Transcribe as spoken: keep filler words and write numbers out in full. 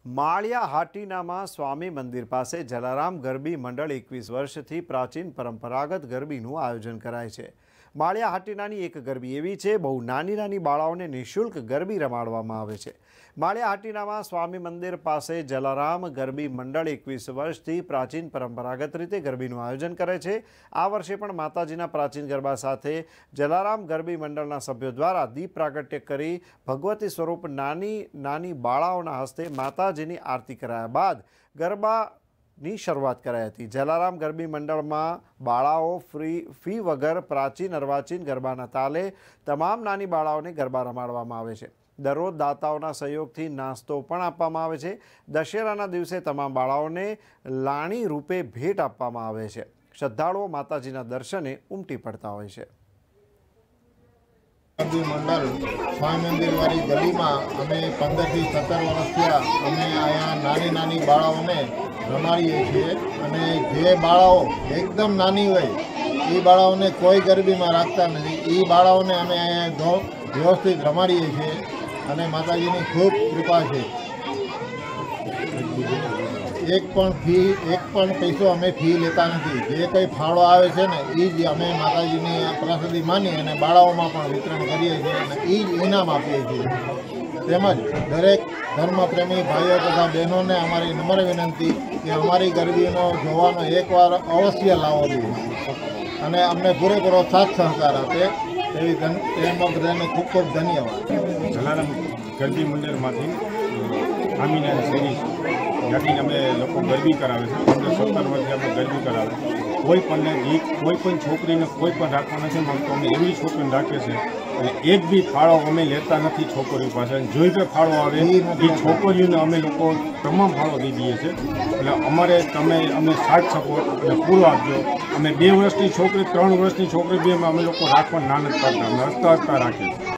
માળિયા હાટીનામાં સ્વામી મંદિર પાસે જલારામ ગરબી મંડળ એકવીસ વર્ષથી પ્રાચીન પરંપરાગત ગરબીનું આયોજન કરાય છે। માળિયા હાટીનાની એક ગરબી એવી છે, બહુ નાની નાની બાળાઓને નિઃશુલ્ક ગરબી રમાડવામાં આવે છે। માળિયા હાટીનામાં સ્વામી મંદિર પાસે જલારામ ગરબી મંડળ એકવીસ વર્ષથી પ્રાચીન પરંપરાગત રીતે ગરબીનું આયોજન કરે છે। આ વર્ષે પણ માતાજીના પ્રાચીન ગરબા સાથે જલારામ ગરબી મંડળના સભ્યો દ્વારા દીપ પ્રાગટ્ય કરી ભગવતી સ્વરૂપ નાની નાની બાળાઓના હસ્તે માતાજીની આરતી કરાયા બાદ ગરબા ની શરૂઆત कराई थी। जलाराम गरबी मंडल में बाळाओ फ्री फी वगर प्राचीन अर्वाचीन गरबाना ताले तमाम नानी बाळाओं ने गरबा रमाडवामां आवे छे। दररोज दाताओना सहयोगथी नास्तो पण आपवामां आवे छे। दशेराना दिवसे तमाम बाळाओने लाणी रूपे भेट आपवामां आवे छे। श्रद्धाळुओ माताजीना दर्शने उमटी पड़ता होय छे। गरबी मंडल स्वामी मंदिर वाली गली में अमे पंदर थी सत्तर वर्ष थया अमे अहींया नानी नानी बाळाओने रमाड़ीए छीए अने जे बाळाओ एकदम नानी होय ए बाळाओने कोई गरबी में राखता नथी। ए बाळाओने अमे अहींया व्यवस्थित रमाड़ीए छीए अने माताजीनी खूब कृपा छे। एक पण फी एक पण पैसो अमे फी लेता नहीं। जे कई फाळो आवे छे ने ई ज अमे माताजीनी प्रसादी मानी अने बाळाओमां पण वितरण करीए छीए अने ई ज इनाम आपीए छीए। तेमज दरेक धर्मप्रेमी भाईओ तथा बहनों ने अमारी नम्र विनंती कि अमारी गरबीनो जोवानो एक वार अवश्य लावो जोईए अने अमने पूरेपूरो साथ सहकार आपे तेवी तेमनो बधाने खूब खूब धन्यवाद। जलाराम गरबी मंदिरमांथी आमीना शैली जातीने अमे लोको गरबी करावे छे। पंदर सत्तर वर्षे अमे गरबी करावे। कोई पण कोई पण छोकरीने कोई पण राखवा नथी मांगतो। अमे एवी छोकरीने राखीए छीए अने एक बी फाळो अमे लेता नथी। छोकरीओ पासे जोई के फाळो आवे ए छोकरीओने अमे लोको तमाम फाळो दई दीए छे। એટલે અમારે તમે અમે સાથ સપોર્ટ અને પૂરો આપજો। અમે બે વર્ષની છોકરી ત્રણ વર્ષની છોકરી બી અમે લોકો રાખવા ના નથી પાડતા। અમે હસતા હસતા રાખીએ।